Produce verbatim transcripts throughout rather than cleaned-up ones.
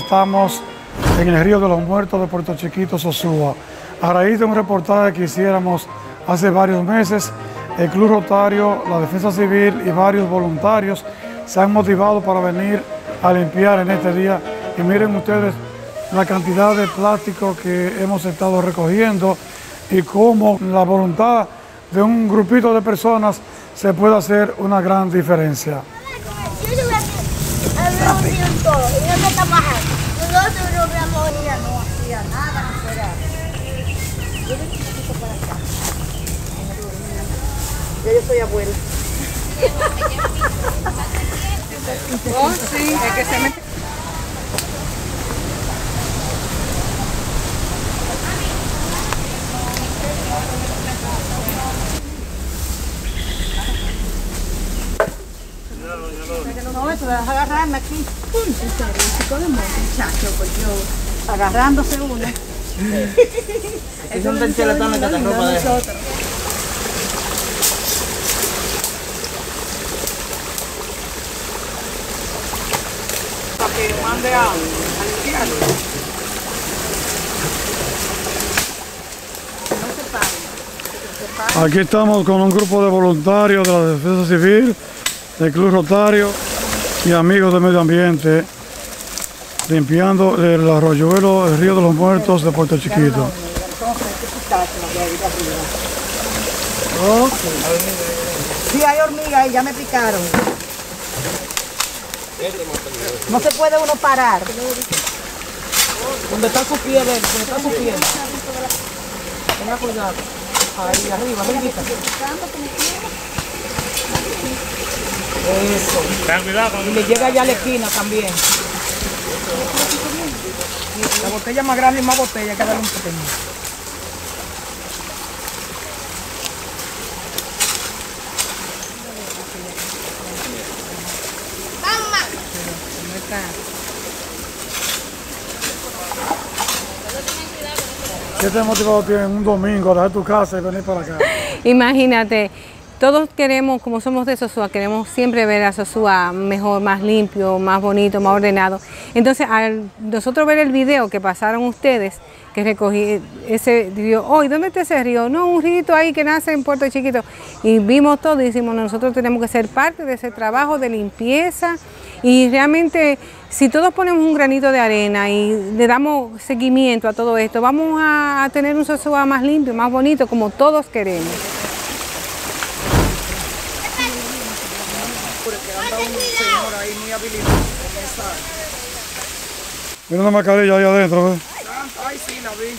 estamos en el Río de los Muertos de Puerto Chiquito, Sosúa. A raíz de un reportaje que hiciéramos hace varios meses, el Club Rotario, la Defensa Civil y varios voluntarios se han motivado para venir a limpiar en este día. Y miren ustedes la cantidad de plástico que hemos estado recogiendo y cómo la voluntad de un grupito de personas se puede hacer una gran diferencia. Yo soy abuela. Oh, sí, es que se mete. No, eso vas a agarrarme aquí. Pum, en serio, chico de moto, muchacho, pues yo agarrándose uno. Es un ventilatones que te ropa de nosotros. Para que mande a, a limpiarlo. No se paren. Aquí estamos con un grupo de voluntarios de la Defensa Civil, del Club Rotario y amigos del medio ambiente, limpiando el arroyuelo, el Río de los Muertos de Puerto Chiquito. Okay. Sí, hay hormigas ahí, ya me picaron. No se puede uno parar. ¿Dónde está su pie? ¿Dónde está su pie? Tenga cuidado. Ahí, arriba, arribita. Eso. Ten cuidado. Y le llega allá a la esquina también. La botella más grande y más botella, hay que darle un pequeño. ¿Qué te ha motivado a ti en un domingo a dejar tu casa y venir para acá? Imagínate, todos queremos, como somos de Sosúa, queremos siempre ver a Sosúa mejor, más limpio, más bonito, más ordenado. Entonces, al nosotros ver el video que pasaron ustedes, que recogí ese río, oh, ¿y dónde está ese río? No, un río ahí que nace en Puerto Chiquito. Y vimos todo y decimos, nosotros tenemos que ser parte de ese trabajo de limpieza. Y realmente, si todos ponemos un granito de arena y le damos seguimiento a todo esto, vamos a, a tener un Sosúa más limpio, más bonito, como todos queremos. Mira una mascarilla ahí adentro, ¿ves? Ay, sí, la vi.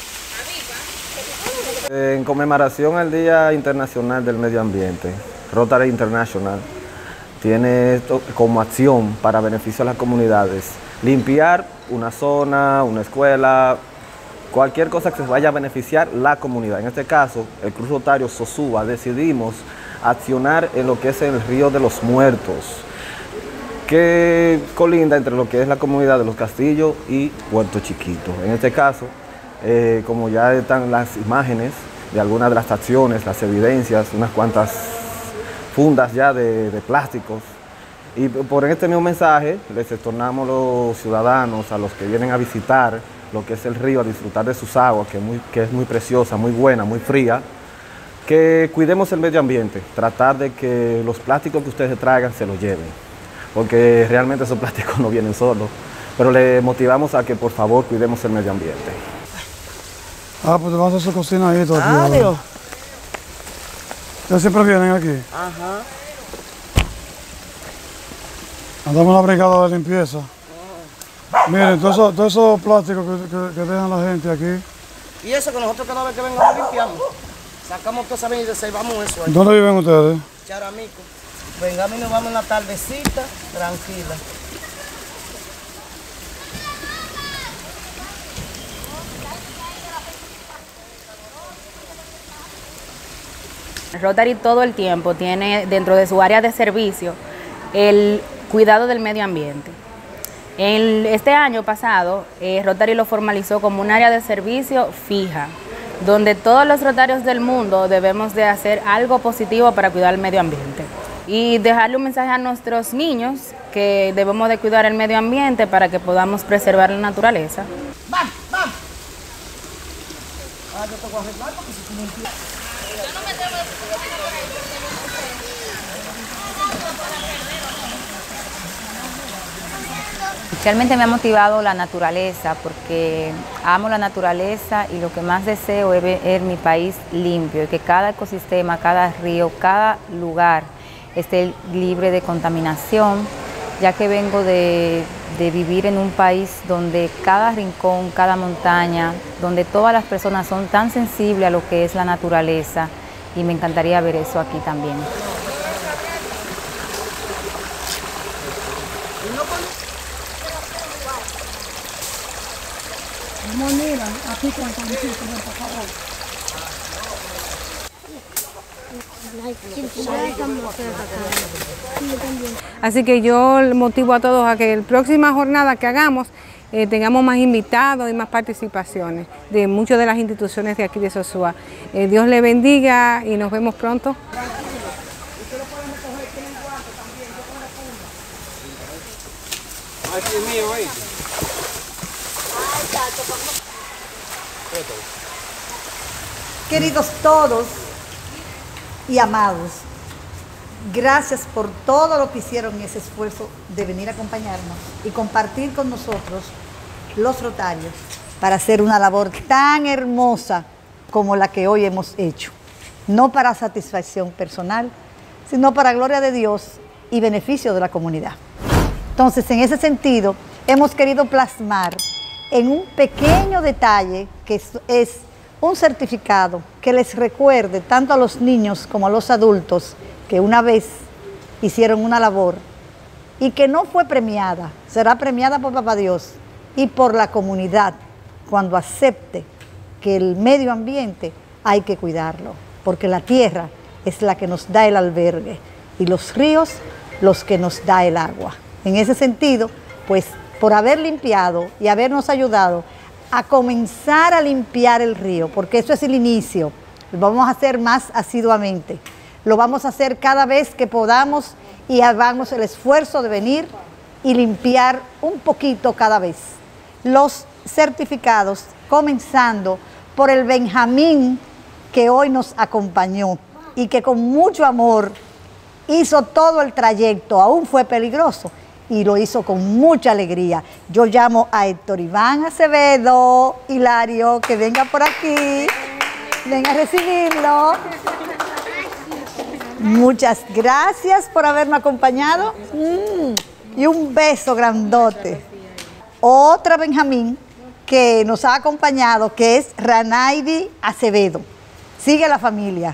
En conmemoración al Día Internacional del Medio Ambiente, Rotary International tiene esto como acción para beneficio a las comunidades. Limpiar una zona, una escuela, cualquier cosa que se vaya a beneficiar la comunidad. En este caso, el Club Rotario Sosúa decidimos accionar en lo que es el Río de los Muertos, que colinda entre lo que es la comunidad de Los Castillos y Puerto Chiquito. En este caso, eh, como ya están las imágenes de algunas de las acciones, las evidencias, unas cuantas fundas ya de, de plásticos. Y por este mismo mensaje les extornamos a los ciudadanos, a los que vienen a visitar lo que es el río, a disfrutar de sus aguas, que, muy, que es muy preciosa, muy buena, muy fría, que cuidemos el medio ambiente, tratar de que los plásticos que ustedes traigan se los lleven, porque realmente esos plásticos no vienen solos, pero le motivamos a que por favor cuidemos el medio ambiente. Ah, pues te vas a hacer su cocina ahí todo aquí. Ah, Dios. ¿Ustedes siempre vienen aquí? Ajá. Andamos en la brigada de limpieza. Miren, todos esos, todos esos plásticos que, que, que dejan la gente aquí. Y eso que nosotros cada vez que vengamos limpiamos, sacamos toda esa avenida y salvamos eso ahí. ¿Dónde viven ustedes? Charamico. Vengamos y nos vamos en la tardecita, tranquila. Rotary todo el tiempo tiene dentro de su área de servicio el cuidado del medio ambiente. En este año pasado, eh, Rotary lo formalizó como un área de servicio fija, donde todos los rotarios del mundo debemos de hacer algo positivo para cuidar el medio ambiente. Y dejarle un mensaje a nuestros niños que debemos de cuidar el medio ambiente para que podamos preservar la naturaleza. ¡Vamos, vamos! Ah, yo te voy a arreglar porque si tú no entiendes. Realmente me ha motivado la naturaleza porque amo la naturaleza y lo que más deseo es ver mi país limpio y que cada ecosistema, cada río, cada lugar esté libre de contaminación, ya que vengo de, de vivir en un país donde cada rincón, cada montaña, donde todas las personas son tan sensibles a lo que es la naturaleza y me encantaría ver eso aquí también. Moneda, aquí con el por favor. Así que yo motivo a todos a que la próxima jornada que hagamos eh, tengamos más invitados y más participaciones de muchas de las instituciones de aquí de Sosúa. Eh, Dios le bendiga y nos vemos pronto. Queridos todos y amados, gracias por todo lo que hicieron ese esfuerzo de venir a acompañarnos y compartir con nosotros los rotarios para hacer una labor tan hermosa como la que hoy hemos hecho. No para satisfacción personal, sino para gloria de Dios y beneficio de la comunidad. Entonces, en ese sentido, hemos querido plasmar en un pequeño detalle que es, es un certificado que les recuerde tanto a los niños como a los adultos que una vez hicieron una labor y que no fue premiada, será premiada por Papá Dios y por la comunidad cuando acepte que el medio ambiente hay que cuidarlo, porque la tierra es la que nos da el albergue y los ríos los que nos da el agua. En ese sentido, pues por haber limpiado y habernos ayudado a comenzar a limpiar el río, porque eso es el inicio, lo vamos a hacer más asiduamente, lo vamos a hacer cada vez que podamos y hagamos el esfuerzo de venir y limpiar un poquito cada vez. Los certificados, comenzando por el Benjamín que hoy nos acompañó y que con mucho amor hizo todo el trayecto, aún fue peligroso, y lo hizo con mucha alegría. Yo llamo a Héctor Iván Acevedo, Hilario, que venga por aquí, venga a recibirlo. Muchas gracias por haberme acompañado mm, y un beso grandote. Otra Benjamín que nos ha acompañado, que es Ranaidi Acevedo. Sigue la familia.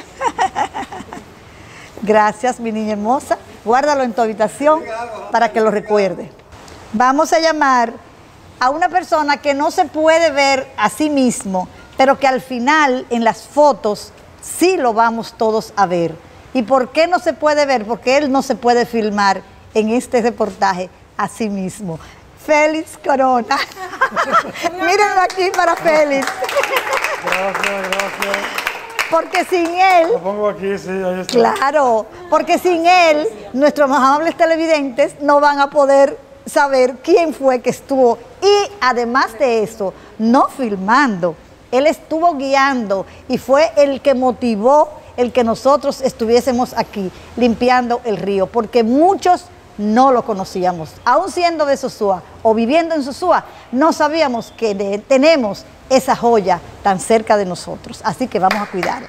Gracias, mi niña hermosa. Guárdalo en tu habitación para que lo recuerde. Vamos a llamar a una persona que no se puede ver a sí mismo, pero que al final en las fotos sí lo vamos todos a ver. ¿Y por qué no se puede ver? Porque él no se puede filmar en este reportaje a sí mismo. Félix Corona. Mírenlo aquí para Félix. Gracias, gracias. Porque sin él... Lo pongo aquí, sí, ahí está. Claro, porque sin él, nuestros amables televidentes no van a poder saber quién fue que estuvo. Y además de eso, no filmando, él estuvo guiando y fue el que motivó el que nosotros estuviésemos aquí limpiando el río, porque muchos no lo conocíamos. Aún siendo de Sosúa o viviendo en Sosúa, no sabíamos que de, tenemos esa joya tan cerca de nosotros. Así que vamos a cuidarla.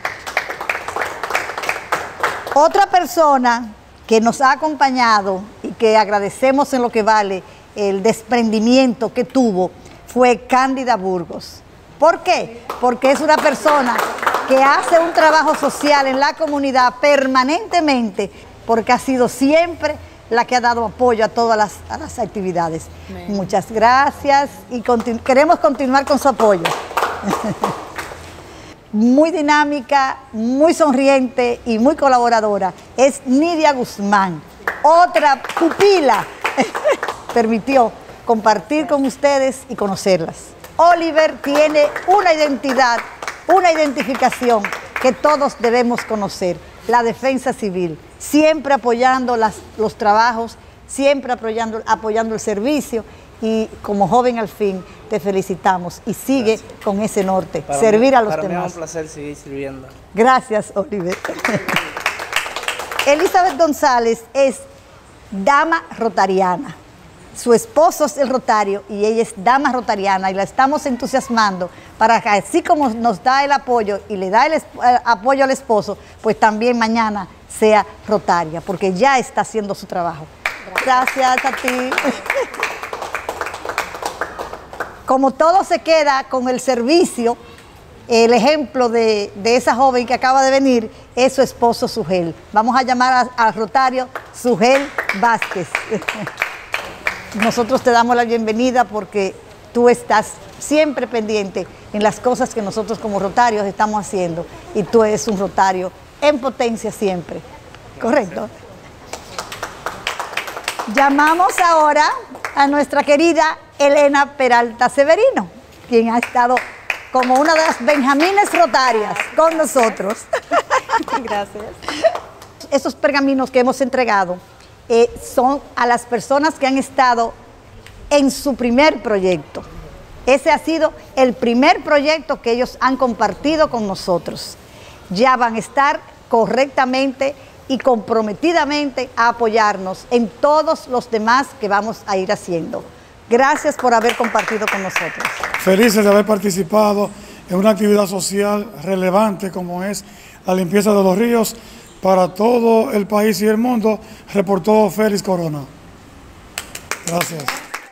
Otra persona que nos ha acompañado y que agradecemos en lo que vale el desprendimiento que tuvo fue Cándida Burgos. ¿Por qué? Porque es una persona que hace un trabajo social en la comunidad permanentemente, porque ha sido siempre la que ha dado apoyo a todas las, a las actividades. Amén. Muchas gracias y continu- queremos continuar con su apoyo. Muy dinámica, muy sonriente y muy colaboradora es Nidia Guzmán, otra pupila. Permitió compartir con ustedes y conocerlas. Oliver tiene una identidad, una identificación que todos debemos conocer, la defensa civil, siempre apoyando las, los trabajos siempre apoyando, apoyando el servicio y como joven al fin te felicitamos y sigue Gracias. Con ese norte, para servir mí, a los para demás. Para mí es un placer seguir sirviendo. Gracias, Oliver. Elizabeth González es dama rotariana. Su esposo es el rotario y ella es dama rotariana y la estamos entusiasmando para que así como nos da el apoyo y le da el, el apoyo al esposo, pues también mañana sea rotaria, porque ya está haciendo su trabajo. Gracias, Gracias a ti. Como todo se queda con el servicio, el ejemplo de, de esa joven que acaba de venir es su esposo Sugel. Vamos a llamar al rotario Sugel Vázquez. Nosotros te damos la bienvenida porque tú estás siempre pendiente en las cosas que nosotros como rotarios estamos haciendo y tú eres un rotario en potencia siempre. ¿Correcto? Llamamos ahora a nuestra querida Elena Peralta Severino, quien ha estado como una de las benjamines rotarias con nosotros. Gracias. Esos pergaminos que hemos entregado Eh, son a las personas que han estado en su primer proyecto. Ese ha sido el primer proyecto que ellos han compartido con nosotros. Ya van a estar correctamente y comprometidamente a apoyarnos en todos los demás que vamos a ir haciendo. Gracias por haber compartido con nosotros. Felices de haber participado en una actividad social relevante como es la limpieza de los ríos para todo el país y el mundo, reportó Félix Corona. Gracias.